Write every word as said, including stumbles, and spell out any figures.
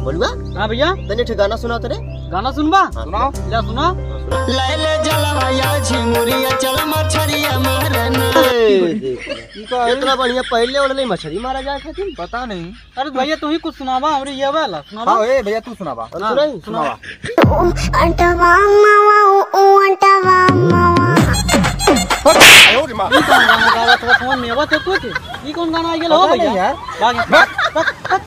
बोलुआ। हाँ भैया तने ठे गाना सुनाओ तेरे। गाना सुनबा? सुनाओ। ले सुना। लाइले जलवाया झिमुरिया चल मछरिया मारना। इतना बढ़िया पहले वाले मछली मारा जाए खातिर पता नहीं। अरे भैया तू ही कुछ सुनावा हमरे ये वाला सुनावा। हाँ ए भैया तू सुनावा। सुनाई सुनावा। अंटवा मावा ओ अंटवा मावा। ई कौन गाना गावत हो फोन में? आवत है कुछ? ई कौन गाना आ गेल हो भैया? यार भाग